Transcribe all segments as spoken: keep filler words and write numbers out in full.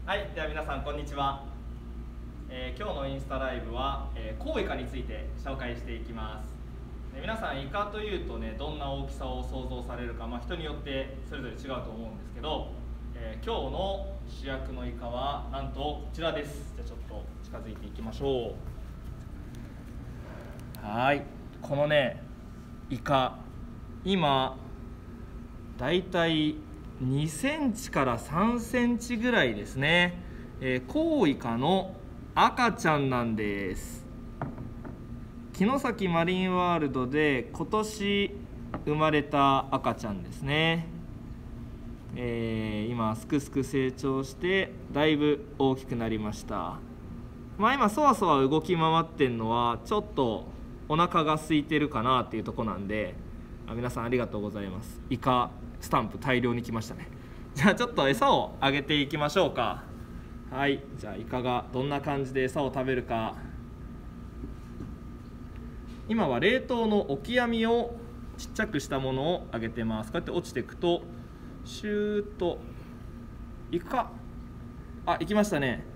はい、では皆さんこんにちは。えー、今日のインスタライブは、えー、コウイカについて紹介していきます。で皆さんイカというとね、どんな大きさを想像されるか、まあ、人によってそれぞれ違うと思うんですけど、えー、今日の主役のイカはなんとこちらです。じゃあちょっと近づいていきましょう。はい、このねイカ、今だいたいにセンチからさんセンチぐらいですね。えー、コウイカの赤ちゃんなんです。城崎マリンワールドで今年生まれた赤ちゃんですね。えー、今すくすく成長してだいぶ大きくなりました。まあ、今そわそわ動き回ってんのはちょっとお腹が空いてるかなっていうとこなんで、あ、皆さんありがとうございます。イカスタンプ大量に来ましたね。じゃあちょっと餌をあげていきましょうか。はい、じゃあイカがどんな感じで餌を食べるか。今は冷凍のオキアミをちっちゃくしたものをあげてます。こうやって落ちていくとシューッといくか。あ、いきましたね。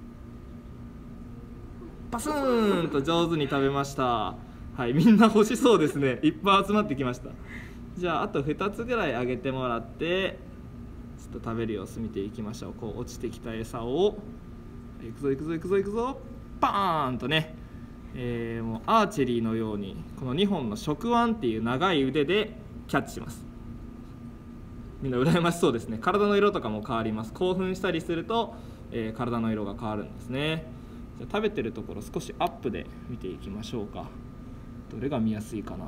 パスーンと上手に食べました。はい、みんな欲しそうですね。いっぱい集まってきました。じゃああとふたつぐらいあげてもらってちょっと食べる様子見ていきましょう。こう落ちてきた餌をいくぞいくぞいくぞいくぞパーンとね、えー、もうアーチェリーのようにこのにほんの触腕っていう長い腕でキャッチします。みんな羨ましそうですね。体の色とかも変わります。興奮したりすると、えー、体の色が変わるんですね。じゃあ食べてるところ少しアップで見ていきましょうか。どれが見やすいかな。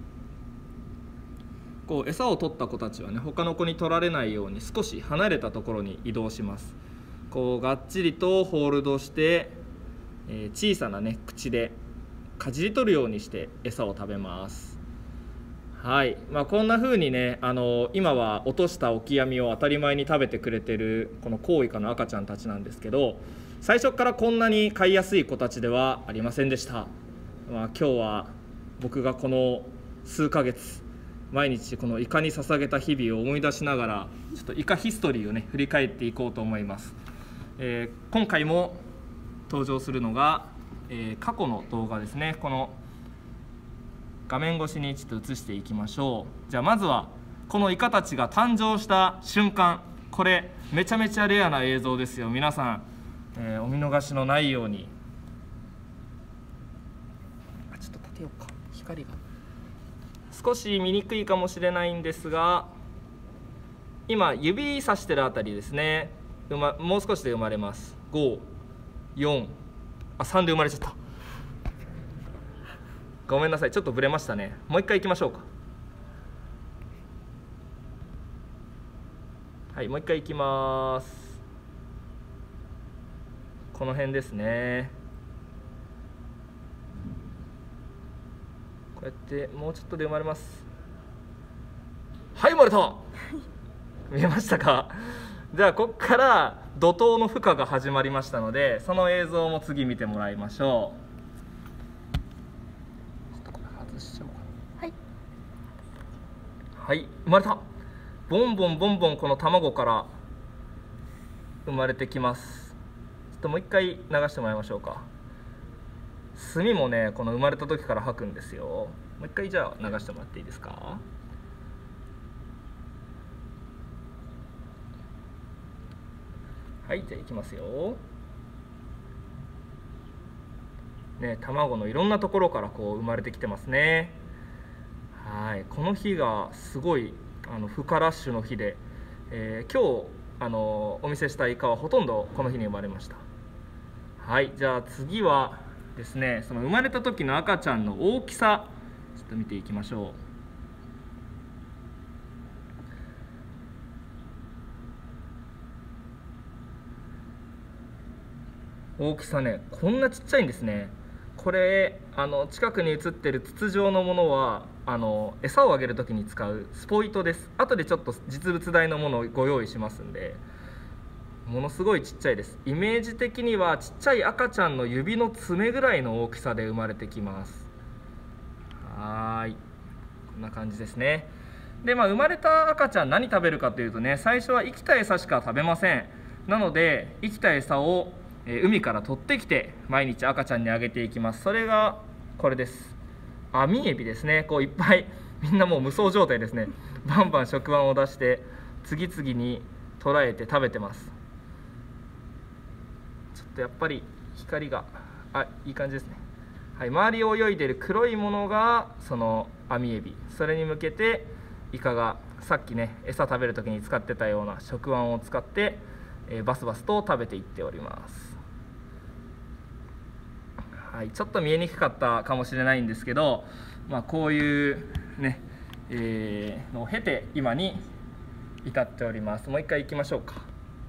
こう餌を取った子たちはね、他の子に取られないように少し離れたところに移動します。こうがっちりとホールドして、えー、小さなね口でかじり取るようにして餌を食べます。はい、まあ、こんな風にね、あの今は落としたオキアミを当たり前に食べてくれてるこのコウイカの赤ちゃんたちなんですけど、最初からこんなに飼いやすい子たちではありませんでした。まあ、今日は僕がこの数ヶ月毎日このイカに捧げた日々を思い出しながらちょっとイカヒストリーをね振り返っていこうと思います。えー、今回も登場するのが、えー、過去の動画ですね。この画面越しにちょっと映していきましょう。じゃあまずはこのイカたちが誕生した瞬間、これめちゃめちゃレアな映像ですよ。皆さん、えー、お見逃しのないように。あ、ちょっと立てようか、光が少し見にくいかもしれないんですが、今指さしてるあたりですね、う、ま、もう少しで生まれます。ご、よん、あ、さんで生まれちゃった。ごめんなさい、ちょっとブレましたね。もう一回いきましょうか。はい、もう一回いきます。この辺ですね。こうやってもうちょっとで生まれます。はい、生まれた。見えましたか。じゃあここから怒涛の孵化が始まりましたので、その映像も次見てもらいましょう。ちょっとこれ外しちゃおうかな。はい、はい、生まれた。ボンボンボンボンこの卵から生まれてきます。ちょっともう一回流してもらいましょうか。墨もね、この生まれた時から吐くんですよ。もう一回じゃあ流してもらっていいですか。はい、じゃあいきますよ。ね、卵のいろんなところからこう生まれてきてますね。はい、この日がすごいあの孵化ラッシュの日で、えー、今日あのお見せしたイカはほとんどこの日に生まれました。はい、じゃあ次はですね、その生まれた時の赤ちゃんの大きさちょっと見ていきましょう。大きさね、こんなちっちゃいんですね。これあの近くに写ってる筒状のものはあの餌をあげる時に使うスポイトです。後でちょっと実物大のものをご用意しますんで、ものすごいちっちゃいです。イメージ的にはちっちゃい赤ちゃんの指の爪ぐらいの大きさで生まれてきます。はーい、こんな感じですね。で、まあ、生まれた赤ちゃん何食べるかというとね、最初は生きた餌しか食べません。 なので生きた餌を海から取ってきて毎日赤ちゃんにあげていきます。それがこれです。網エビですね。こういっぱいみんなもう無双状態ですね。バンバン触腕を出して次々に捕らえて食べてます。ちょっとやっぱり光があいい感じですね。はい、周りを泳いでいる黒いものがその網エビ、それに向けてイカがさっきね餌食べる時に使ってたような触腕を使って、えー、バスバスと食べていっております。はい、ちょっと見えにくかったかもしれないんですけど、まあ、こういうね、えー、のを経て今に至っております。もう一回行きましょうか。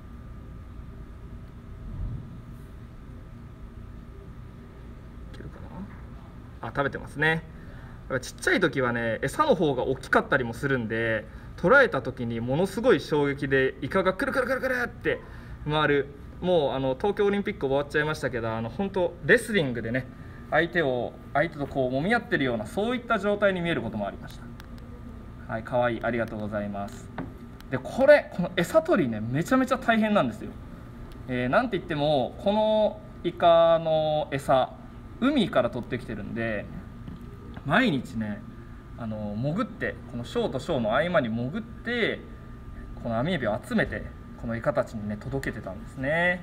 いけるかな。あ、食べてますね。ちっちゃい時はね餌の方が大きかったりもするんで、捉えた時にものすごい衝撃でイカがくるくるくるくるって回る。もうあの東京オリンピック終わっちゃいましたけど、あの本当レスリングでね相手を相手とこう揉み合ってるようなそういった状態に見えることもありました。はい、かわいい、ありがとうございます。でこれこの餌取りねめちゃめちゃ大変なんですよ。えー、なんて言ってもこのイカの餌海から取ってきてるんで、毎日ねあの潜ってこのショーとショーの合間に潜ってこの網エビを集めてこのイカたちにね届けてたんですね。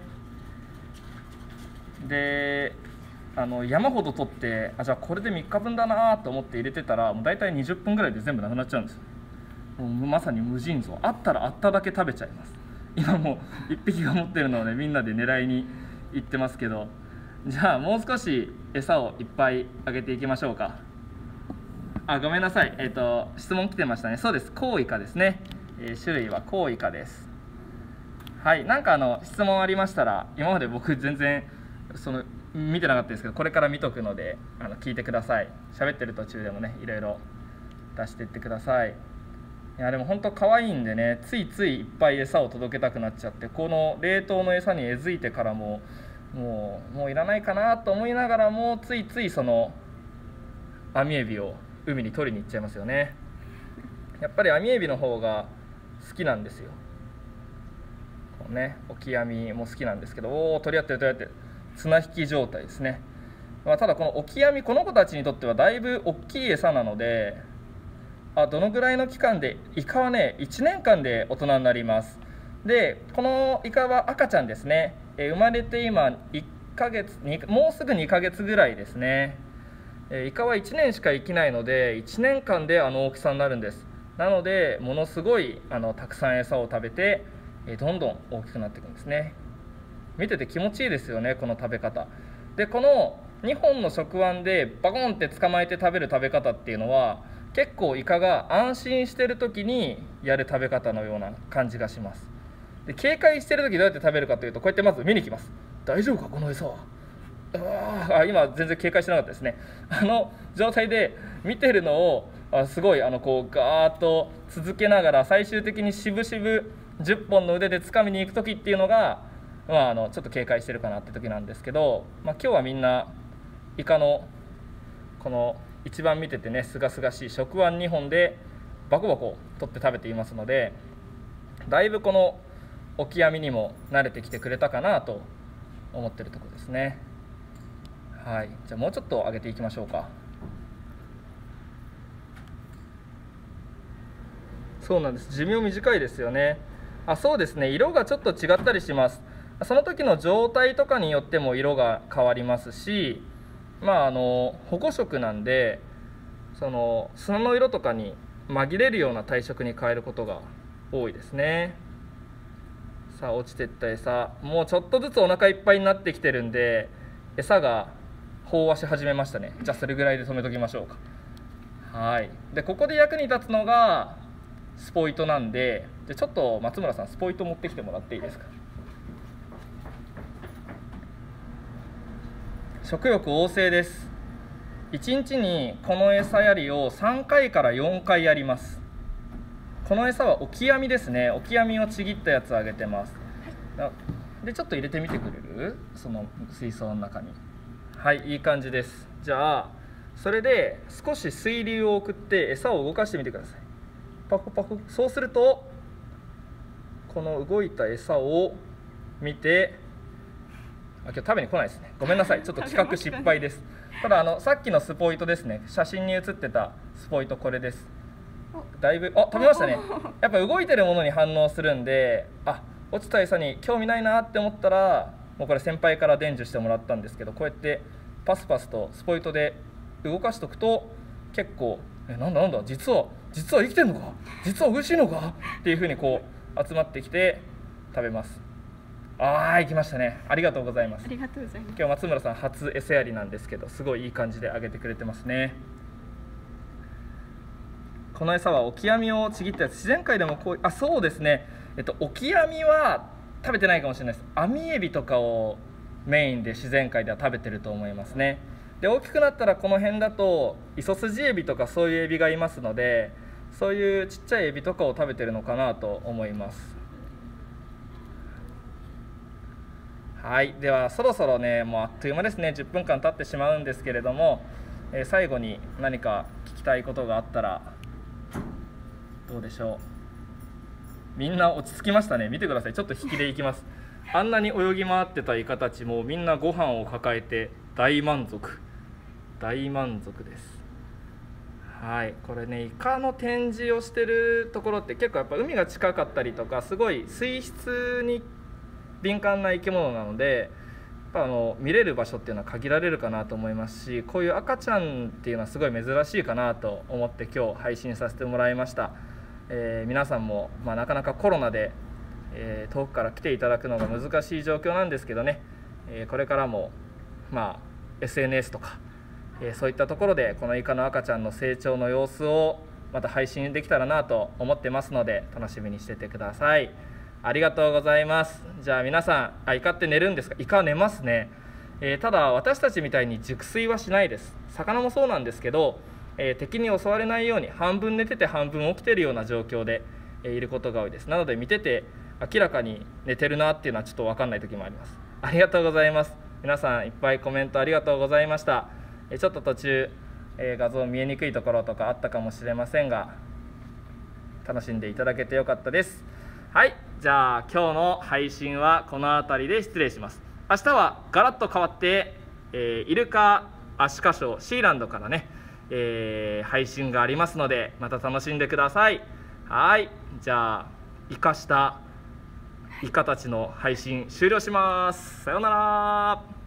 であの山ほど取ってあじゃあこれでみっかぶんだなと思って入れてたらもう大体にじゅっぷんぐらいで全部なくなっちゃうんですよ。もうまさに無尽蔵、あったらあっただけ食べちゃいます。今もういっぴきが持ってるのをねみんなで狙いに行ってますけど、じゃあもう少し餌をいっぱいあげていきましょうか。あ、ごめんなさい、えっと質問来てましたね。そうです、コウイカですね。えー、種類はコウイカです。はい、なんかあの質問ありましたら、今まで僕全然その見てなかったですけど、これから見とくのであの聞いてください。喋ってる途中でもねいろいろ出していってください。いやでも本当可愛いんでね、ついついいっぱい餌を届けたくなっちゃって、この冷凍の餌にえずいてからももうもういらないかなと思いながらもついついその網エビを海に取りに行っちゃいますよね。やっぱり網エビの方が好きなんですよ。こうね、オキアミも好きなんですけど、おお取り合ってる取り合ってる、綱引き状態ですね。まあ、ただこのオキアミ、この子たちにとってはだいぶ大きい餌なので、あどのぐらいの期間で、イカはねいちねんかんで大人になります。でこのイカは赤ちゃんですね。え生まれて今いっかげつ、もうすぐにかげつぐらいですね。えイカはいちねんしか生きないのでいちねんかんであの大きさになるんです。なのでものすごいあのたくさん餌を食べてえどんどん大きくなっていくんですね。見てて気持ちいいですよね、この食べ方で。このにほんの触腕でバコンって捕まえて食べる食べ方っていうのは結構イカが安心してる時にやる食べ方のような感じがします。で警戒してる時どうやって食べるかというと、こうやってまず見に来ます。大丈夫かこの餌は。あ今全然警戒してなかったですね。あの状態で見てるのをあすごいあのこうガーッと続けながら最終的にしぶしぶじゅっぽんの腕で掴みに行く時っていうのが、まあ、あのちょっと警戒してるかなって時なんですけど、まあ、今日はみんなイカのこの一番見ててねすがすがしい触腕にほんでバコバコ取って食べていますので、だいぶこのオキアミにも慣れてきてくれたかなと思ってるところですね。はい、じゃあもうちょっと上げていきましょうか。そうなんです、寿命短いですよね。あそうですね、色がちょっと違ったりします。その時の状態とかによっても色が変わりますし、まああの保護色なんでその砂の色とかに紛れるような体色に変えることが多いですね。さあ落ちていった餌、もうちょっとずつお腹いっぱいになってきてるんで餌が飽和し始めましたね。じゃあそれぐらいで止めときましょうか。はい、でここで役に立つのがスポイトなんで、じゃちょっと松村さんスポイト持ってきてもらっていいですか。食欲旺盛です。いちにちにこの餌やりをさんかいからよんかいやります。この餌はオキアミですね。オキアミをちぎったやつあげてます。でちょっと入れてみてくれる、その水槽の中に。はい、いい感じです。じゃあそれで少し水流を送って餌を動かしてみてください。パフパフ。そうするとこの動いた餌を見て、あ、今日食べに来ないですね。ごめんなさい、ちょっと企画失敗です。ただあのさっきのスポイトですね、写真に写ってたスポイトこれです。だいぶ、あ、食べましたね。やっぱ動いてるものに反応するんで、あ、落ちた餌に興味ないなって思ったら、もうこれ先輩から伝授してもらったんですけど、こうやってパスパスとスポイトで動かしとくと結構、え、なんだなんだ、実は実は生きてんのか、実は美味しいのかっていう風にこう集まってきて食べます。あー、行きましたね。ありがとうございます。 ありがとうございます。 今日松村さん初餌やりなんですけど、すごいいい感じで揚げてくれてますね。この餌はオキアミをちぎったやつ、自然界でもこう、あ、そうですね、えっとオキアミは食べてないかもしれないです。アミエビとかをメインで自然界では食べてると思いますね。で、大きくなったらこの辺だとイソスジエビとかそういうエビがいますので、そういうちっちゃいエビとかを食べてるのかなと思います。はい、ではそろそろね、もうあっという間ですね。じゅっぷんかん経ってしまうんですけれども、えー、最後に何か聞きたいことがあったらどうでしょう。みんな落ち着きましたね。見てください、ちょっと引きでいきます。あんなに泳ぎ回ってたイカたちもみんなご飯を抱えて大満足大満足です。はい、これね、イカの展示をしてるところって結構やっぱ海が近かったりとか、すごい水質に敏感な生き物なので、やっぱあの見れる場所っていうのは限られるかなと思いますし、こういう赤ちゃんっていうのはすごい珍しいかなと思って今日配信させてもらいました。えー、皆さんも、まあ、なかなかコロナで、えー、遠くから来ていただくのが難しい状況なんですけどね、えー、これからも、まあ、エスエヌエス とか、えー、そういったところでこのイカの赤ちゃんの成長の様子をまた配信できたらなと思ってますので、楽しみにしててください。ありがとうございます。じゃあ皆さん、あ、イカって寝るんですか？イカは寝ますね。えー、ただ私たちみたいに熟睡はしないです。魚もそうなんですけど、えー、敵に襲われないように半分寝てて半分起きてるような状況で、えー、いることが多いです。なので見てて明らかに寝てるなっていうのはちょっと分かんない時もあります。ありがとうございます。皆さんいっぱいコメントありがとうございました。えー、ちょっと途中、えー、画像見えにくいところとかあったかもしれませんが、楽しんでいただけてよかったです。はい、じゃあ今日の配信はこの辺りで失礼します。明日はガラッと変わって、えー、イルカアシカショーシーランドからね、えー、配信がありますので、また楽しんでください。はい、じゃあイカしたイカたちの配信終了します。さようなら。